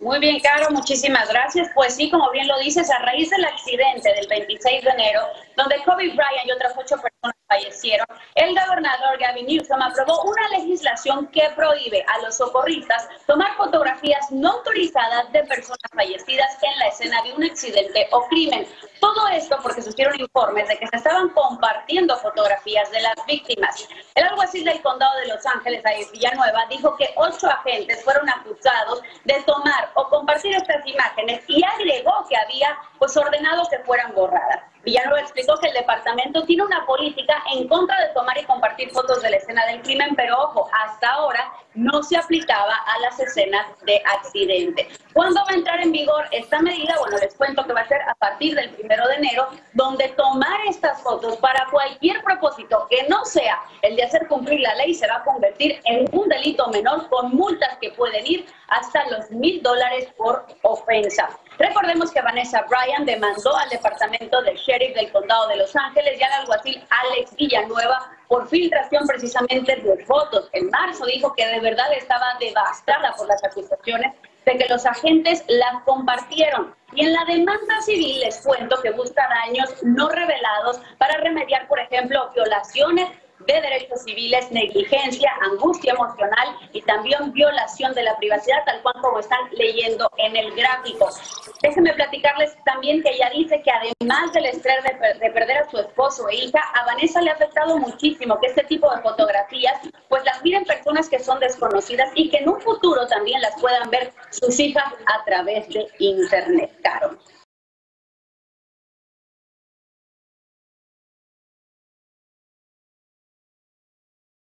Muy bien, Caro, muchísimas gracias. Pues sí, como bien lo dices, a raíz del accidente del 26 de enero, donde Kobe Bryant y otras 8 personas fallecieron, el gobernador Gavin Newsom aprobó una legislación que prohíbe a los socorristas tomar fotografías no autorizadas de personas fallecidas en la escena de un accidente o crimen. Todo esto porque surgieron informes de que se estaban compartiendo fotografías de las víctimas. El alguacil del condado de Los Ángeles, David Villanueva, dijo que 8 agentes fueron acusados de tomar o compartir estas imágenes y agregó que había ordenado que fueran borradas. Villanueva explicó que el departamento tiene una política en contra de tomar y compartir fotos de la escena del crimen, pero ojo, hasta ahora no se aplicaba a las escenas de accidente. ¿Cuándo va a entrar en vigor esta medida? Bueno, les cuento que va a ser a partir del 1 de enero, donde tomar estas fotos para cualquier propósito que no sea el de hacer cumplir la ley se va a convertir en un delito menor con multas que pueden ir hasta los $1,000 por ofensa. Recordemos que Vanessa Bryant demandó al departamento del sheriff del condado de Los Ángeles y al alguacil Alex Villanueva por filtración precisamente de fotos. En marzo dijo que de verdad estaba devastada por las acusaciones de que los agentes las compartieron. Y en la demanda civil les cuento que busca daños no revelados para remediar, por ejemplo, violaciones de derechos civiles, negligencia, angustia emocional y también violación de la privacidad, tal cual como están leyendo en el gráfico. Déjenme platicarles también que ella dice que además del estrés de perder a su esposo e hija, a Vanessa le ha afectado muchísimo que este tipo de fotografías pues las miren personas que son desconocidas y que en un futuro también las puedan ver sus hijas a través de internet, Caro.